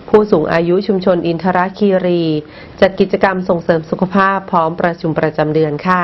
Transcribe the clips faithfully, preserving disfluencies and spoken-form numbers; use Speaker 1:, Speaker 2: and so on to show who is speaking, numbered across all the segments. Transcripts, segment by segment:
Speaker 1: ผู้สูงอายุชุมชนอินทรคีรีจัดกิจกรรมส่งเสริมสุขภาพพร้อมประชุมประจำเดือนค่ะ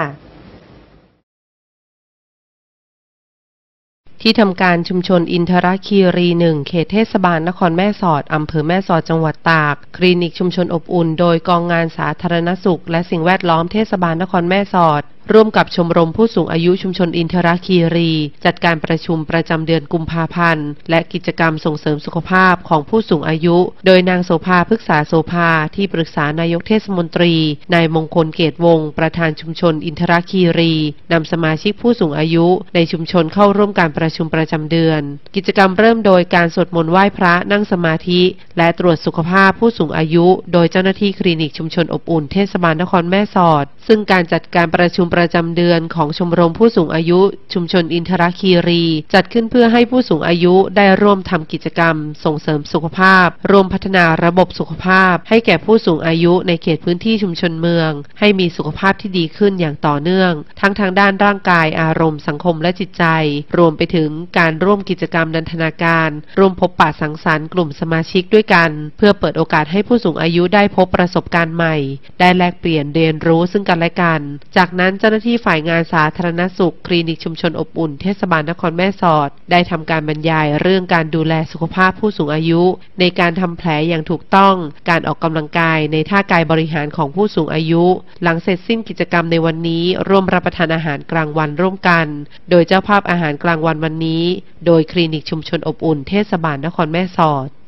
Speaker 1: ที่ทำการชุมชนอินทรคีรีหนึ่งเขตเทศบาลนครแม่สอดอำเภอแม่สอดจังหวัดตากคลินิกชุมชนอบอุ่นโดยกองงานสาธารณสุขและสิ่งแวดล้อมเทศบาลนครแม่สอดร่วมกับชมรมผู้สูงอายุชุมชนอินทรคีรีจัดการประชุมประจำเดือนกุมภาพันธ์และกิจกรรมส่งเสริมสุขภาพของผู้สูงอายุโดยนางโสภาพฤกษาโสภาที่ปรึกษานายกเทศมนตรีนายมงคลเกตวงศ์ประธานชุมชนอินทรคีรีนำสมาชิกผู้สูงอายุในชุมชนเข้าร่วมการประชุมประจำเดือนกิจกรรมเริ่มโดยการสวดมนต์ไหว้พระนั่งสมาธิและตรวจสุขภาพผู้สูงอายุโดยเจ้าหน้าที่คลินิกชุมชนอบอุ่นเทศบาลนครแม่สอดซึ่งการจัดการประชุมประจำเดือนของชมรมผู้สูงอายุชุมชนอินทรคีรีจัดขึ้นเพื่อให้ผู้สูงอายุได้ร่วมทำกิจกรรมส่งเสริมสุขภาพร่วมพัฒนาระบบสุขภาพให้แก่ผู้สูงอายุในเขตพื้นที่ชุมชนเมืองให้มีสุขภาพที่ดีขึ้นอย่างต่อเนื่องทั้งทางด้านร่างกายอารมณ์สังคมและจิตใจรวมไปถึงการร่วมกิจกรรมนันทนาการร่วมพบปะสังสรรค์กลุ่มสมาชิกด้วยกันเพื่อเปิดโอกาสให้ผู้สูงอายุได้พบประสบการณ์ใหม่ได้แลกเปลี่ยนเรียนรู้ซึ่งกันและกันจากนั้นเจ้าหน้าที่ฝ่ายงานสาธารณสุขคลินิกชุมชนอบอุ่นเทศบาลนครแม่สอดได้ทำการบรรยายเรื่องการดูแลสุขภาพผู้สูงอายุในการทำแผลอย่างถูกต้องการออกกำลังกายในท่ากายบริหารของผู้สูงอายุหลังเสร็จสิ้นกิจกรรมในวันนี้ร่วมรับประทานอาหารกลางวันร่วมกันโดยเจ้าภาพอาหารกลางวันวันนี้โดยคลินิกชุมชนอบอุ่นเทศบาลนครแม่สอด